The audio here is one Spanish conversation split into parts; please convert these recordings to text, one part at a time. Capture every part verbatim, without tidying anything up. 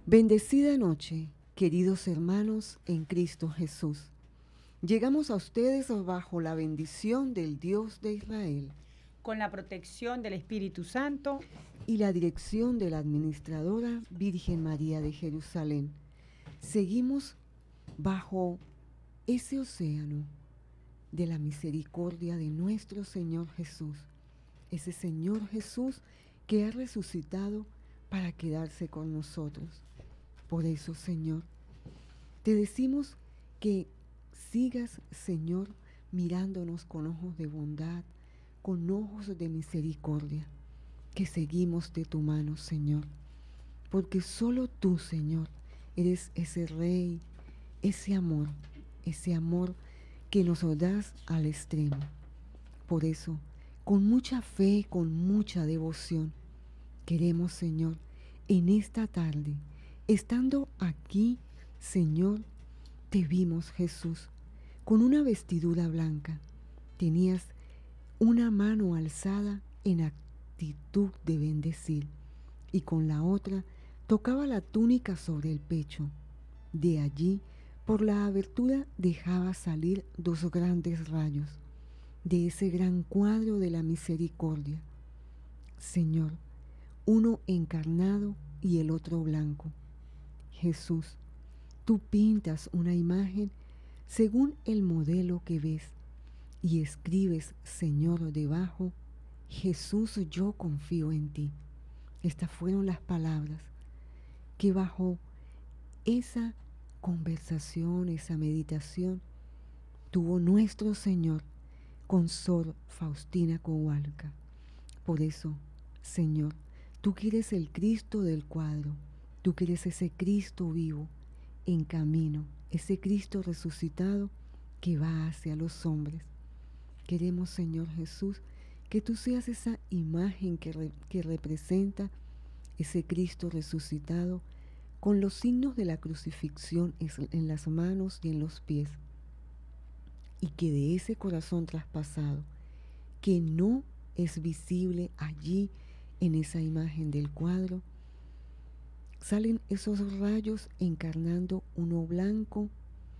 Bendecida noche, queridos hermanos en Cristo Jesús. Llegamos a ustedes bajo la bendición del Dios de Israel, con la protección del Espíritu Santo y la dirección de la administradora Virgen María de Jerusalén. Seguimos bajo ese océano de la misericordia de nuestro Señor Jesús, ese Señor Jesús que ha resucitado para quedarse con nosotros. Por eso, Señor, te decimos que sigas, Señor, mirándonos con ojos de bondad, con ojos de misericordia, que seguimos de tu mano, Señor, porque solo tú, Señor, eres ese Rey, ese amor, ese amor que nos das al extremo. Por eso, con mucha fe, con mucha devoción, queremos, Señor, en esta tarde, estando aquí, Señor, te vimos, Jesús, con una vestidura blanca. Tenías una mano alzada en actitud de bendecir y con la otra tocaba la túnica sobre el pecho. De allí, por la abertura, dejaba salir dos grandes rayos de ese gran cuadro de la misericordia. Señor, uno encarnado y el otro blanco. Jesús, tú pintas una imagen según el modelo que ves y escribes, Señor, debajo, Jesús, yo confío en ti. Estas fueron las palabras que bajo esa conversación, esa meditación, tuvo nuestro Señor con Sor Faustina Kowalska. Por eso, Señor, tú que eres el Cristo del cuadro, tú que eres ese Cristo vivo, en camino, ese Cristo resucitado que va hacia los hombres. Queremos, Señor Jesús, que tú seas esa imagen que, re, que representa ese Cristo resucitado con los signos de la crucifixión en las manos y en los pies. Y que de ese corazón traspasado, que no es visible allí en esa imagen del cuadro, salen esos rayos encarnando uno blanco,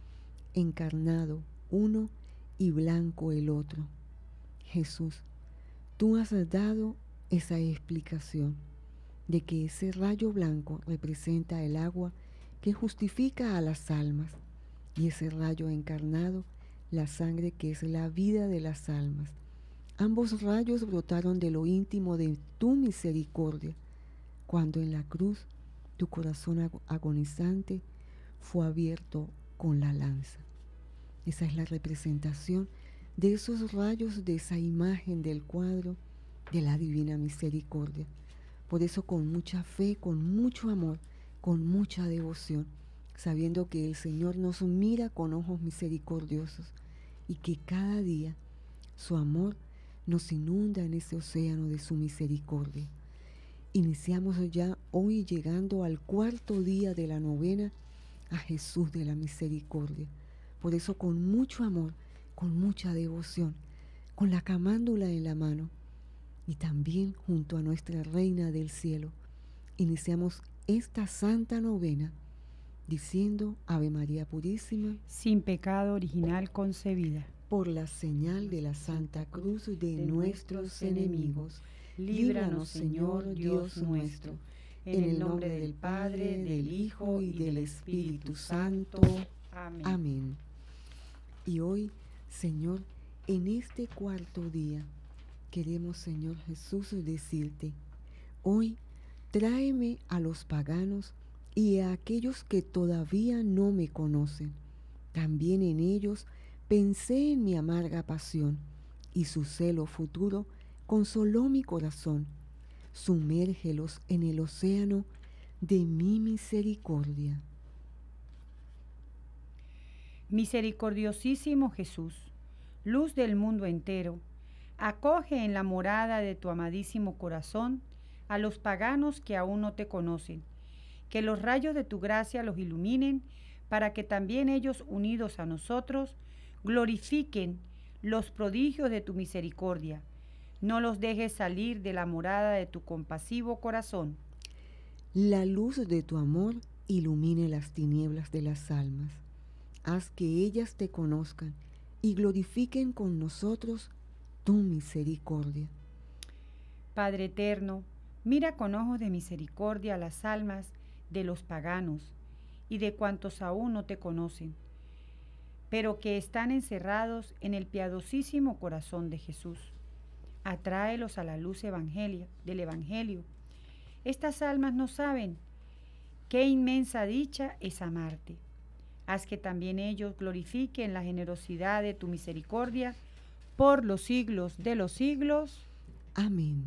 encarnado uno y blanco el otro. Jesús, tú has dado esa explicación de que ese rayo blanco representa el agua que justifica a las almas y ese rayo encarnado la sangre que es la vida de las almas. Ambos rayos brotaron de lo íntimo de tu misericordia, cuando en la cruz tu corazón agonizante fue abierto con la lanza. Esa es la representación de esos rayos, de esa imagen del cuadro de la divina misericordia. Por eso, con mucha fe, con mucho amor, con mucha devoción, sabiendo que el Señor nos mira con ojos misericordiosos y que cada día su amor nos inunda en ese océano de su misericordia. Iniciamos ya hoy llegando al cuarto día de la novena a Jesús de la Misericordia. Por eso, con mucho amor, con mucha devoción, con la camándula en la mano y también junto a nuestra Reina del Cielo, iniciamos esta santa novena diciendo Ave María Purísima, sin pecado original concebida. Por la señal de la Santa Cruz de, de nuestros enemigos, líbranos, Señor Dios nuestro, en el nombre del Padre, del Hijo y del Espíritu Santo. Amén. Amén. Y hoy, Señor, en este cuarto día, queremos, Señor Jesús, decirte, hoy tráeme a los paganos y a aquellos que todavía no me conocen. También en ellos pensé en mi amarga pasión, y su celo futuro consoló mi corazón. Sumérgelos en el océano de mi misericordia. Misericordiosísimo Jesús, luz del mundo entero, acoge en la morada de tu amadísimo corazón a los paganos que aún no te conocen. Que los rayos de tu gracia los iluminen, para que también ellos, unidos a nosotros, glorifiquen los prodigios de tu misericordia. No los dejes salir de la morada de tu compasivo corazón. La luz de tu amor ilumine las tinieblas de las almas. Haz que ellas te conozcan y glorifiquen con nosotros tu misericordia. Padre eterno, mira con ojos de misericordia las almas de los paganos y de cuantos aún no te conocen, pero que están encerrados en el piadosísimo corazón de Jesús. Atráelos a la luz evangelia, del Evangelio. Estas almas no saben qué inmensa dicha es amarte. Haz que también ellos glorifiquen la generosidad de tu misericordia por los siglos de los siglos. Amén.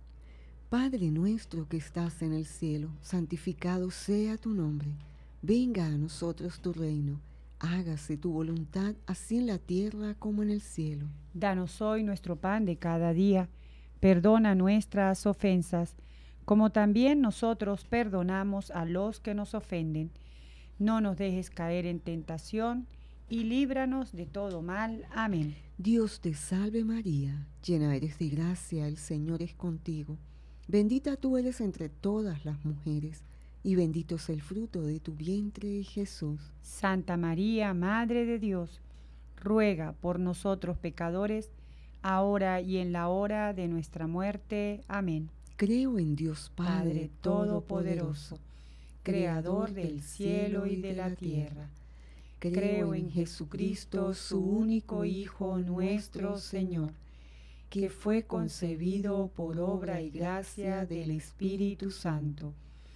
Padre nuestro que estás en el cielo, santificado sea tu nombre. Venga a nosotros tu reino. Hágase tu voluntad, así en la tierra como en el cielo. Danos hoy nuestro pan de cada día. Perdona nuestras ofensas, como también nosotros perdonamos a los que nos ofenden. No nos dejes caer en tentación, y líbranos de todo mal. Amén. Dios te salve María, llena eres de gracia, el Señor es contigo. Bendita tú eres entre todas las mujeres, y bendito es el fruto de tu vientre, Jesús. Santa María, Madre de Dios, ruega por nosotros pecadores, ahora y en la hora de nuestra muerte. Amén. Creo en Dios Padre, Padre Todopoderoso, Creador del cielo y de la tierra. Creo en Jesucristo, su único Hijo, nuestro Señor, que fue concebido por obra y gracia del Espíritu Santo.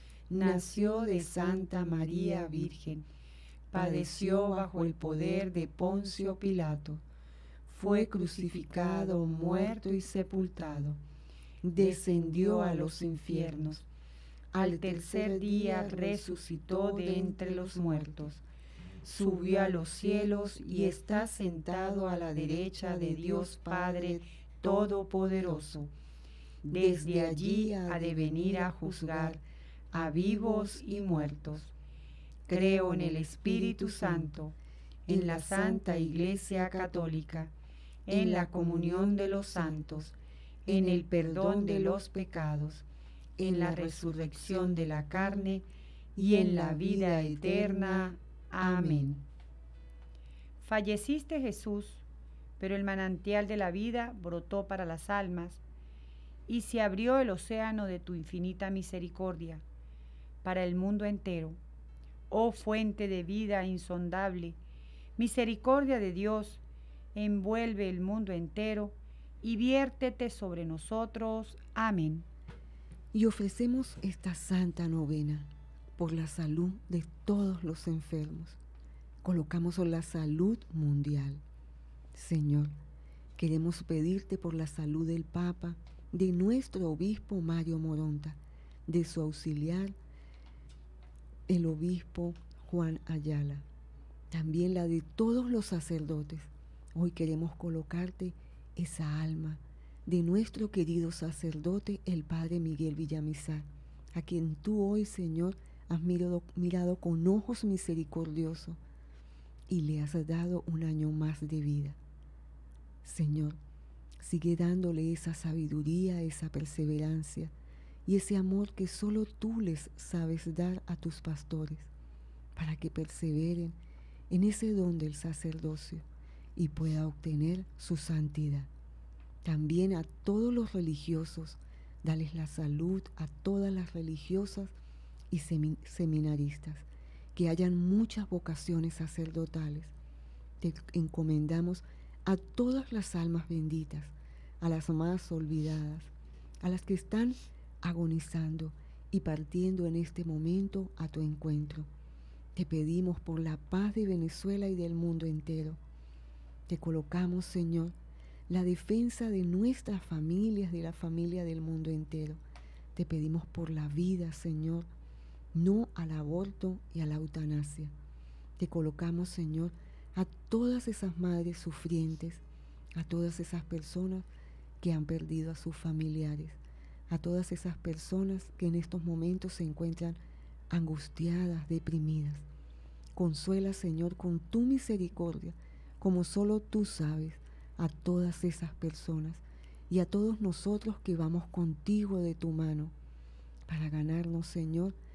Nació de Santa María Virgen, padeció bajo el poder de Poncio Pilato, fue crucificado, muerto y sepultado, descendió a los infiernos, al tercer día resucitó de entre los muertos, subió a los cielos y está sentado a la derecha de Dios Padre Todopoderoso. Desde allí ha de venir a juzgar a vivos y muertos. Creo en el Espíritu Santo, en la Santa Iglesia Católica, en la comunión de los santos, en el perdón de los pecados, en la resurrección de la carne y en la vida eterna. Amén. Falleciste, Jesús, pero el manantial de la vida brotó para las almas, y se abrió el océano de tu infinita misericordia para el mundo entero. Oh fuente de vida insondable, misericordia de Dios, envuelve el mundo entero y viértete sobre nosotros. Amén. Y ofrecemos esta santa novena por la salud de todos los enfermos. Colocamos la salud mundial. Señor, queremos pedirte por la salud del Papa, de nuestro obispo Mario Moronta, de su auxiliar, el obispo Juan Ayala, también la de todos los sacerdotes. Hoy queremos colocarte esa alma de nuestro querido sacerdote, el Padre Miguel Villamizar, a quien tú hoy, Señor, has mirado, mirado con ojos misericordiosos y le has dado un año más de vida. Señor, sigue dándole esa sabiduría, esa perseverancia y ese amor que solo tú les sabes dar a tus pastores, para que perseveren en ese don del sacerdocio y pueda obtener su santidad. También a todos los religiosos, dales la salud a todas las religiosas y seminaristas, que hayan muchas vocaciones sacerdotales. Te encomendamos a todas las almas benditas, a las más olvidadas, a las que están agonizando y partiendo en este momento a tu encuentro. Te pedimos por la paz de Venezuela y del mundo entero. Te colocamos, Señor, la defensa de nuestras familias, de la familia del mundo entero. Te pedimos por la vida, Señor, no al aborto y a la eutanasia. Te colocamos, Señor, a todas esas madres sufrientes, a todas esas personas que han perdido a sus familiares, a todas esas personas que en estos momentos se encuentran angustiadas, deprimidas. Consuela, Señor, con tu misericordia, como solo tú sabes, a todas esas personas y a todos nosotros que vamos contigo de tu mano para ganarnos, Señor,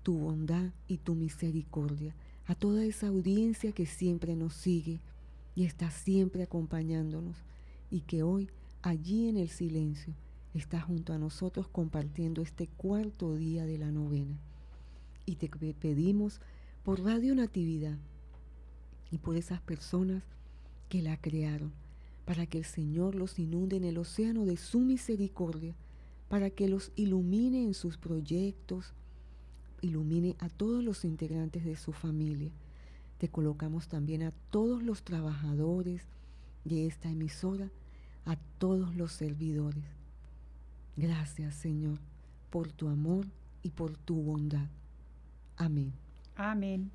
tu bondad y tu misericordia, a toda esa audiencia que siempre nos sigue y está siempre acompañándonos y que hoy allí en el silencio está junto a nosotros compartiendo este cuarto día de la novena. Y te pedimos por Radio Natividad y por esas personas que la crearon, para que el Señor los inunde en el océano de su misericordia, para que los ilumine en sus proyectos, ilumine a todos los integrantes de su familia. Te colocamos también a todos los trabajadores de esta emisora, a todos los servidores. Gracias, Señor, por tu amor y por tu bondad. Amén. Amén.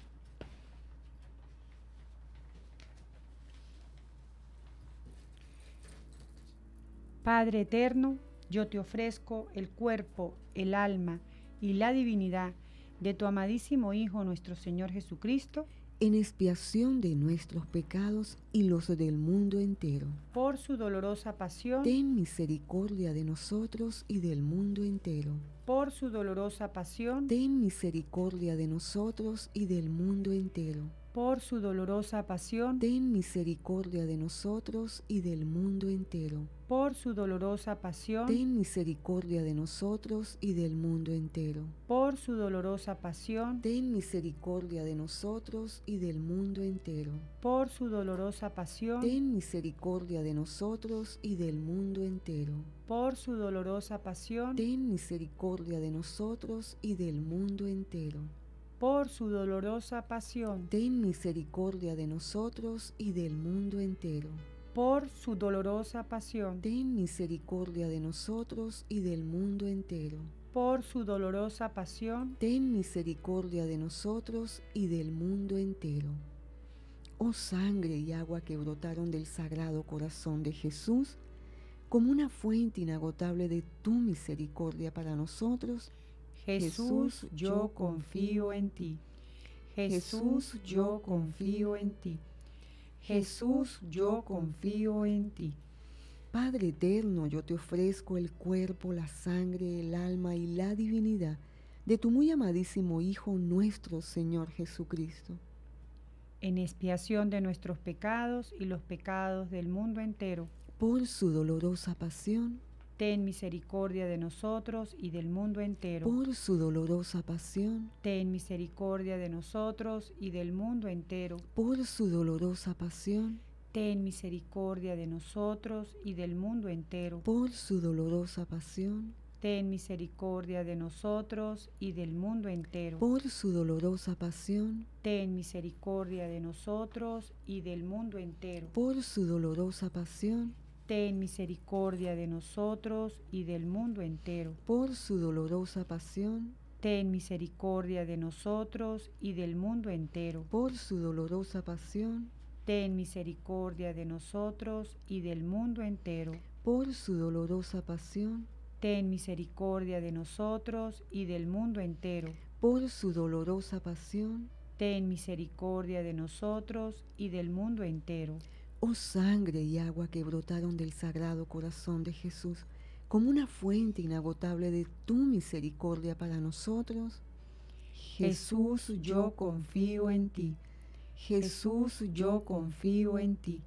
Padre eterno, yo te ofrezco el cuerpo, el alma y la divinidad de tu amadísimo Hijo, nuestro Señor Jesucristo, en expiación de nuestros pecados y los del mundo entero. Por su dolorosa pasión, ten misericordia de nosotros y del mundo entero. Por su dolorosa pasión, ten misericordia de nosotros y del mundo entero. Por su dolorosa pasión, ten misericordia de nosotros y del mundo entero. Por su dolorosa pasión, ten misericordia de nosotros y del mundo entero. Por su dolorosa pasión, ten misericordia de nosotros y del mundo entero. Por su dolorosa pasión, ten misericordia de nosotros y del mundo entero. Por su dolorosa pasión, ten misericordia de nosotros y del mundo entero. Por su dolorosa pasión, ten misericordia de nosotros y del mundo entero. Por su dolorosa pasión, ten misericordia de nosotros y del mundo entero. Por su dolorosa pasión, ten misericordia de nosotros y del mundo entero. Oh sangre y agua que brotaron del Sagrado Corazón de Jesús, como una fuente inagotable de tu misericordia para nosotros, Jesús, yo confío en ti. Jesús, yo confío en ti. Jesús, yo confío en ti. Padre eterno, yo te ofrezco el cuerpo, la sangre, el alma y la divinidad de tu muy amadísimo Hijo, nuestro Señor Jesucristo, en expiación de nuestros pecados y los pecados del mundo entero. Por su dolorosa pasión, ten misericordia de nosotros y del mundo entero. Por su dolorosa pasión, ten misericordia de nosotros y del mundo entero. Por su dolorosa pasión, ten misericordia de nosotros y del mundo entero. Por su dolorosa pasión, ten misericordia de nosotros y del mundo entero. Por su dolorosa pasión, ten misericordia de nosotros y del mundo entero. Por su dolorosa pasión, ten misericordia de nosotros y del mundo entero. Por su dolorosa pasión, ten misericordia de nosotros y del mundo entero. Por su dolorosa pasión, ten misericordia de nosotros y del mundo entero. Por su dolorosa pasión, ten misericordia de nosotros y del mundo entero. Por su dolorosa pasión, ten misericordia de nosotros y del mundo entero. Oh sangre y agua que brotaron del Sagrado Corazón de Jesús, como una fuente inagotable de tu misericordia para nosotros, Jesús, yo confío en ti. Jesús, yo confío en ti.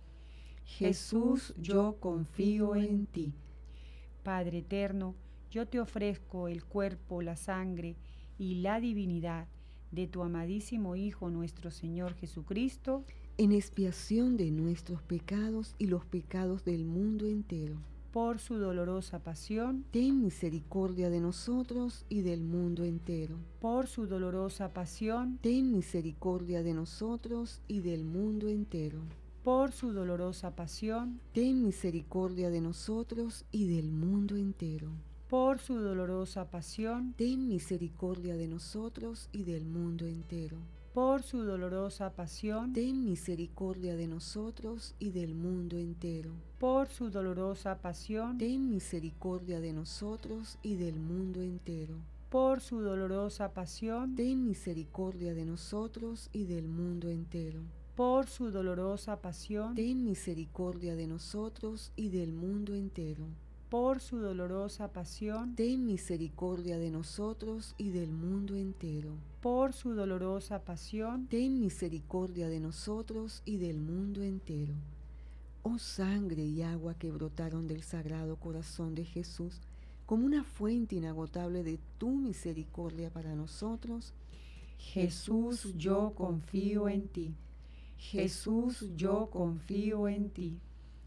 Jesús, yo confío en ti. Padre eterno, yo te ofrezco el cuerpo, la sangre y la divinidad de tu amadísimo Hijo, nuestro Señor Jesucristo, en expiación de nuestros pecados y los pecados del mundo entero. Por su dolorosa pasión, ten misericordia de nosotros y del mundo entero. Por su dolorosa pasión, ten misericordia de nosotros y del mundo entero. Por su dolorosa pasión, ten misericordia de nosotros y del mundo entero. Por su dolorosa pasión, ten misericordia de nosotros y del mundo entero. Por su dolorosa pasión, ten misericordia de nosotros y del mundo entero. Por su dolorosa pasión, ten misericordia de nosotros y del mundo entero. Por su dolorosa pasión, ten misericordia de nosotros y del mundo entero. Por su dolorosa pasión, ten misericordia de nosotros y del mundo entero. por su dolorosa pasión, ten misericordia de nosotros y del mundo entero. por su dolorosa pasión, Ten misericordia de nosotros y del mundo entero. Oh sangre y agua que brotaron del Sagrado Corazón de Jesús, como una fuente inagotable de tu misericordia para nosotros, Jesús, yo confío en ti. Jesús, yo confío en ti.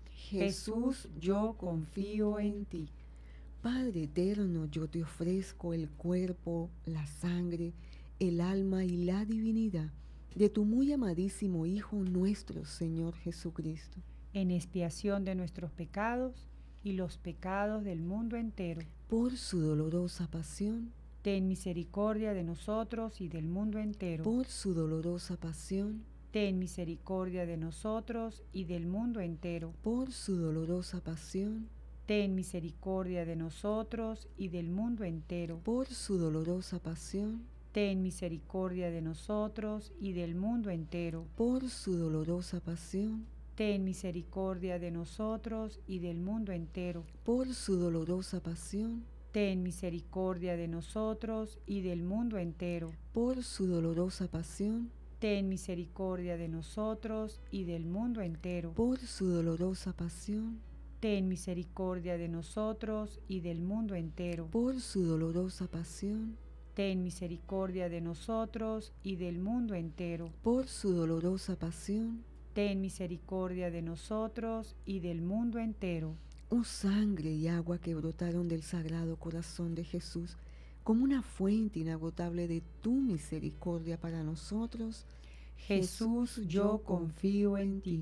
Jesús, yo confío en ti. Padre eterno, yo te ofrezco el cuerpo, la sangre, el alma y la divinidad de tu muy amadísimo Hijo nuestro Señor Jesucristo, en expiación de nuestros pecados y los pecados del mundo entero. por su dolorosa pasión, Ten misericordia de nosotros y del mundo entero. por su dolorosa pasión, Ten misericordia de nosotros y del mundo entero. por su dolorosa pasión, Ten misericordia de nosotros y del mundo entero. por su dolorosa pasión, Ten misericordia de nosotros y del mundo entero. por su dolorosa pasión, Ten misericordia de nosotros y del mundo entero. por su dolorosa pasión, Ten misericordia de nosotros y del mundo entero. por su dolorosa pasión, Ten misericordia de nosotros y del mundo entero. por su dolorosa pasión, Ten misericordia de nosotros y del mundo entero. por su dolorosa pasión, Ten misericordia de nosotros y del mundo entero. por su dolorosa pasión. Ten misericordia de nosotros y del mundo entero. Oh sangre y agua que brotaron del Sagrado Corazón de Jesús, como una fuente inagotable de tu misericordia para nosotros, Jesús, yo confío en ti.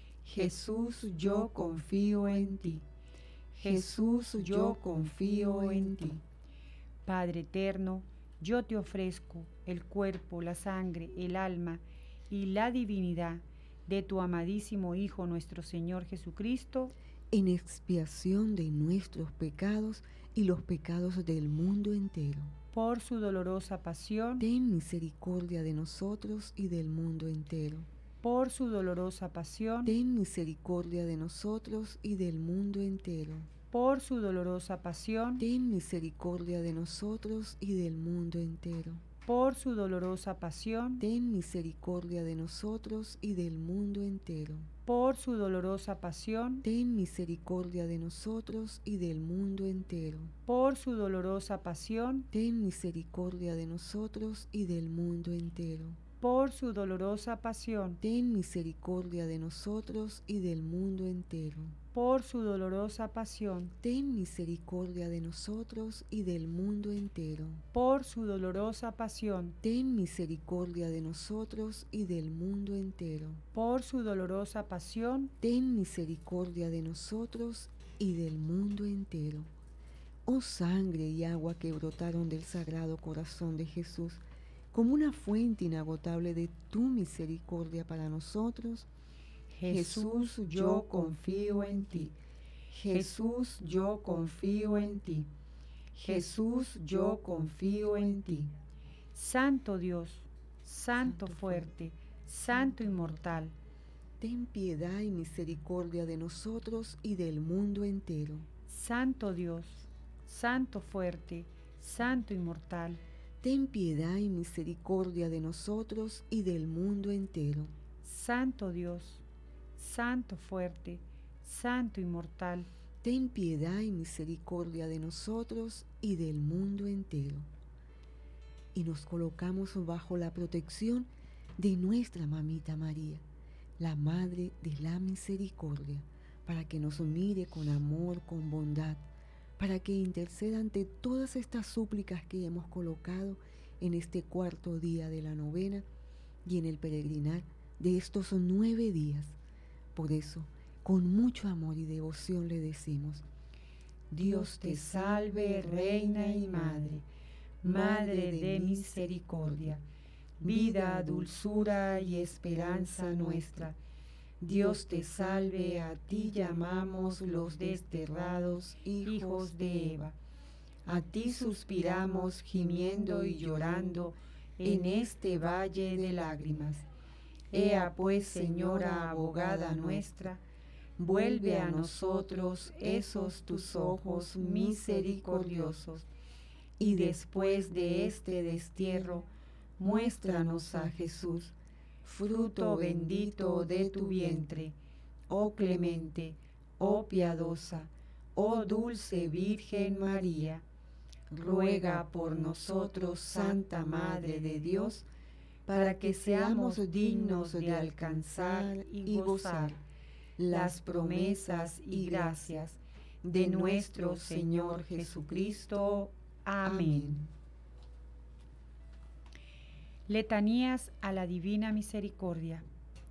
Jesús, yo confío en ti. Jesús, yo confío en ti. Padre eterno, yo te ofrezco el cuerpo, la sangre, el alma y la divinidad de tu amadísimo Hijo nuestro Señor Jesucristo, en expiación de nuestros pecados y los pecados del mundo entero. por su dolorosa pasión, Ten misericordia de nosotros y del mundo entero. por su dolorosa pasión, Ten misericordia de nosotros y del mundo entero. por su dolorosa pasión, Ten misericordia de nosotros y del mundo entero. por su dolorosa pasión, Ten misericordia de nosotros y del mundo entero. por su dolorosa pasión, Ten misericordia de nosotros y del mundo entero. por su dolorosa pasión, Ten misericordia de nosotros y del mundo entero. por su dolorosa pasión, Ten misericordia de nosotros y del mundo entero. por su dolorosa pasión, Ten misericordia de nosotros y del mundo entero. por su dolorosa pasión, Ten misericordia de nosotros y del mundo entero. por su dolorosa pasión, Ten misericordia de nosotros y del mundo entero. Oh sangre y agua que brotaron del Sagrado Corazón de Jesús, como una fuente inagotable de tu misericordia para nosotros, Jesús, yo confío en ti. Jesús, yo confío en ti. Jesús, yo confío en ti. Santo Dios, Santo fuerte, Santo inmortal, ten piedad y misericordia de nosotros y del mundo entero. Santo Dios, Santo fuerte, Santo inmortal, ten piedad y misericordia de nosotros y del mundo entero. Santo Dios, Santo fuerte, Santo inmortal, ten piedad y misericordia de nosotros y del mundo entero. Y nos colocamos bajo la protección de nuestra Mamita María, la Madre de la Misericordia, para que nos mire con amor, con bondad, para que interceda ante todas estas súplicas que hemos colocado en este cuarto día de la novena y en el peregrinar de estos nueve días. Por eso, con mucho amor y devoción le decimos: Dios te salve, Reina y Madre, Madre de misericordia, vida, dulzura y esperanza nuestra. Dios te salve, a ti llamamos los desterrados hijos de Eva. A ti suspiramos gimiendo y llorando en este valle de lágrimas. Ea pues, Señora abogada nuestra, vuelve a nosotros esos tus ojos misericordiosos, y después de este destierro, muéstranos a Jesús, fruto bendito de tu vientre. Oh clemente, oh piadosa, oh dulce Virgen María, ruega por nosotros, Santa Madre de Dios, para que seamos dignos de alcanzar y gozar las promesas y gracias de nuestro Señor Jesucristo. Amén. Letanías a la Divina Misericordia.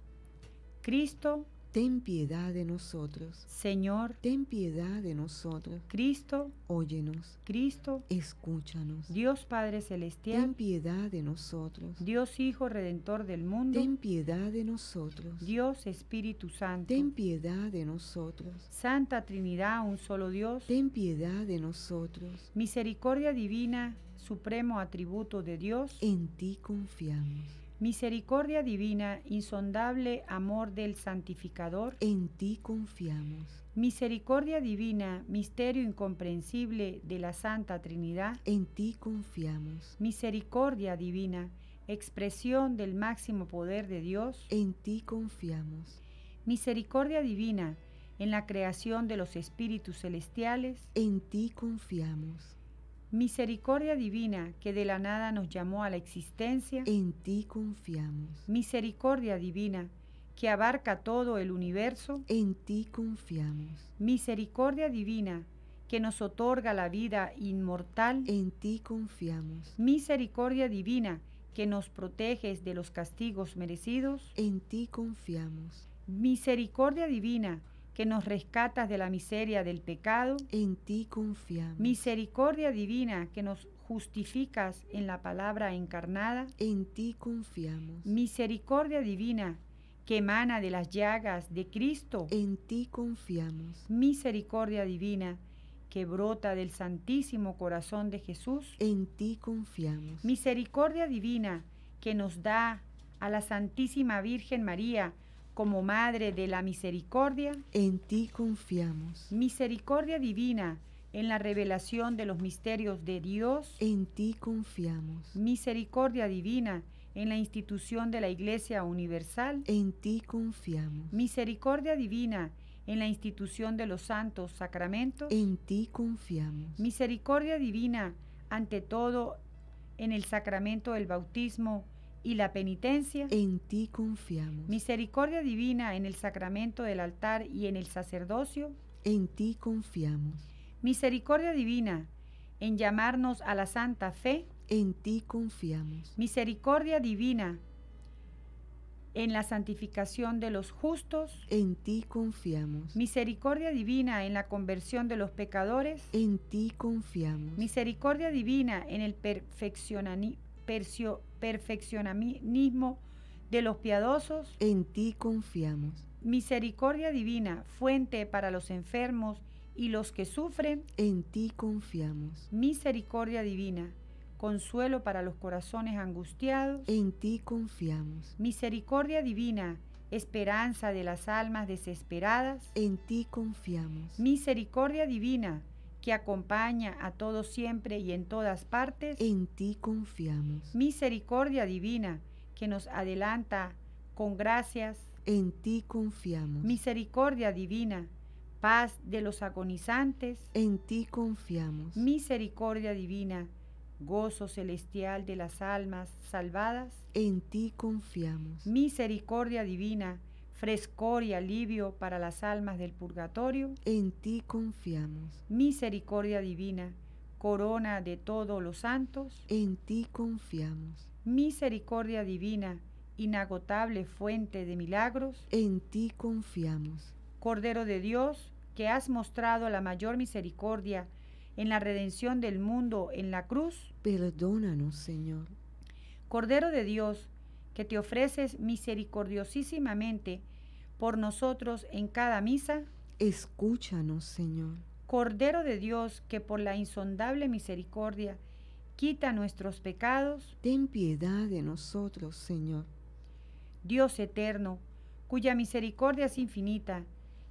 Cristo, ten piedad de nosotros. Señor, ten piedad de nosotros. Cristo, óyenos. Cristo, escúchanos. Dios Padre Celestial, ten piedad de nosotros. Dios Hijo Redentor del mundo, ten piedad de nosotros. Dios Espíritu Santo, ten piedad de nosotros. Santa Trinidad, un solo Dios, ten piedad de nosotros. Misericordia divina, supremo atributo de Dios, en ti confiamos. Misericordia divina, insondable amor del santificador, en ti confiamos. Misericordia divina, misterio incomprensible de la Santa Trinidad, en ti confiamos. Misericordia divina, expresión del máximo poder de Dios, en ti confiamos. Misericordia divina, en la creación de los espíritus celestiales, en ti confiamos. Misericordia divina, que de la nada nos llamó a la existencia, en ti confiamos. Misericordia divina, que abarca todo el universo, en ti confiamos. Misericordia divina, que nos otorga la vida inmortal, en ti confiamos. Misericordia divina, que nos proteges de los castigos merecidos, en ti confiamos. Misericordia divina, que nos rescatas de la miseria del pecado, en ti confiamos. Misericordia divina, que nos justificas en la palabra encarnada, en ti confiamos. Misericordia divina, que emana de las llagas de Cristo, en ti confiamos. Misericordia divina, que brota del Santísimo Corazón de Jesús, en ti confiamos. Misericordia divina, que nos da a la Santísima Virgen María como Madre de la Misericordia, en ti confiamos. Misericordia divina, en la revelación de los misterios de Dios, en ti confiamos. Misericordia divina, en la institución de la Iglesia Universal, en ti confiamos. Misericordia divina, en la institución de los santos sacramentos, en ti confiamos. Misericordia divina, ante todo, en el sacramento del bautismo y la penitencia, en ti confiamos. Misericordia divina, en el sacramento del altar y en el sacerdocio, en ti confiamos. Misericordia divina, en llamarnos a la santa fe, en ti confiamos. Misericordia divina, en la santificación de los justos, en ti confiamos. Misericordia divina, en la conversión de los pecadores, en ti confiamos. Misericordia divina, en el perfeccionani- persio- perfeccionamismo de los piadosos, en ti confiamos. Misericordia divina, fuente para los enfermos y los que sufren, en ti confiamos. Misericordia divina, consuelo para los corazones angustiados, en ti confiamos. Misericordia divina, esperanza de las almas desesperadas, en ti confiamos. Misericordia divina, que acompaña a todos siempre y en todas partes, en ti confiamos. Misericordia divina, que nos adelanta con gracias, en ti confiamos. Misericordia divina, paz de los agonizantes, en ti confiamos. Misericordia divina, gozo celestial de las almas salvadas, en ti confiamos. Misericordia divina, frescor y alivio para las almas del purgatorio, en ti confiamos. Misericordia divina, corona de todos los santos, en ti confiamos. Misericordia divina, inagotable fuente de milagros, en ti confiamos. Cordero de Dios, que has mostrado la mayor misericordia en la redención del mundo en la cruz, perdónanos, Señor. Cordero de Dios, que te ofreces misericordiosísimamente por nosotros en cada misa, escúchanos, Señor. Cordero de Dios, que por la insondable misericordia quita nuestros pecados, ten piedad de nosotros, Señor. Dios eterno, cuya misericordia es infinita,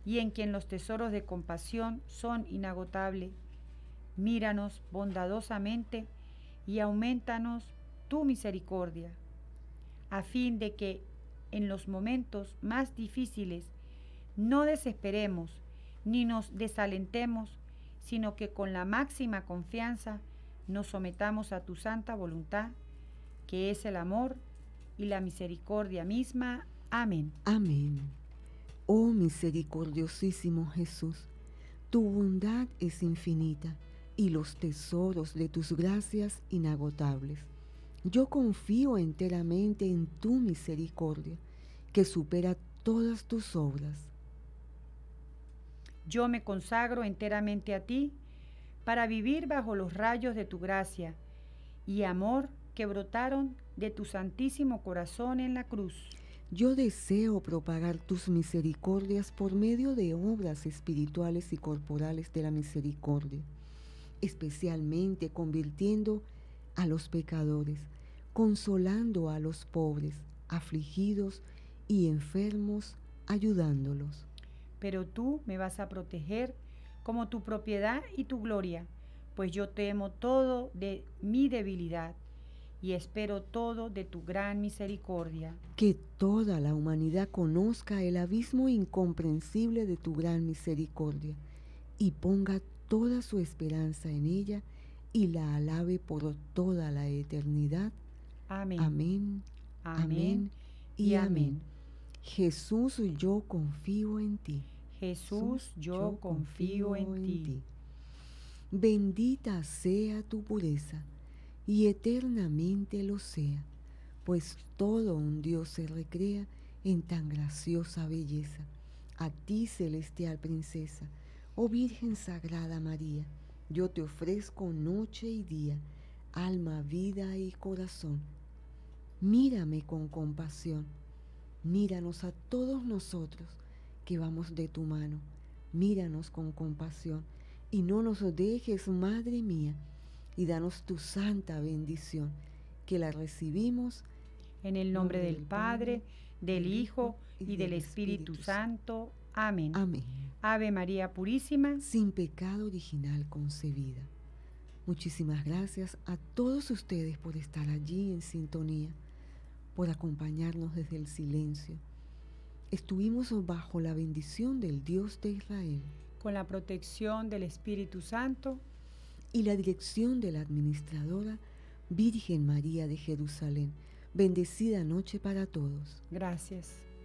y en quien los tesoros de compasión son inagotables. Míranos bondadosamente y aumentanos tu misericordia, a fin de que en los momentos más difíciles no desesperemos ni nos desalentemos, sino que con la máxima confianza nos sometamos a tu santa voluntad, que es el amor y la misericordia misma. Amén. Amén. Oh misericordiosísimo Jesús, tu bondad es infinita y los tesoros de tus gracias inagotables. Yo confío enteramente en tu misericordia, que supera todas tus obras. Yo me consagro enteramente a ti para vivir bajo los rayos de tu gracia y amor que brotaron de tu santísimo corazón en la cruz. Yo deseo propagar tus misericordias por medio de obras espirituales y corporales de la misericordia, especialmente convirtiendo a los pecadores, consolando a los pobres, afligidos y enfermos, ayudándolos. Pero tú me vas a proteger como tu propiedad y tu gloria, pues yo temo todo de mi debilidad y espero todo de tu gran misericordia. Que toda la humanidad conozca el abismo incomprensible de tu gran misericordia y ponga toda su esperanza en ella y la alabe por toda la eternidad. Amén. Amén, amén, amén y amén. amén. Jesús, yo confío en ti. Jesús, yo, yo confío, confío en, en ti. ti. Bendita sea tu pureza y eternamente lo sea, pues todo un Dios se recrea en tan graciosa belleza. A ti, celestial princesa, oh Virgen Sagrada María, yo te ofrezco noche y día, alma, vida y corazón. Mírame con compasión, míranos a todos nosotros que vamos de tu mano, míranos con compasión y no nos dejes, Madre mía, y danos tu santa bendición, que la recibimos en el nombre del Padre, del Hijo y del Espíritu Santo. Amén. Amén. Ave María Purísima, sin pecado original concebida. Muchísimas gracias a todos ustedes por estar allí en sintonía, por acompañarnos desde el silencio. Estuvimos bajo la bendición del Dios de Israel, con la protección del Espíritu Santo y la dirección de la administradora Virgen María de Jerusalén. Bendecida noche para todos. Gracias.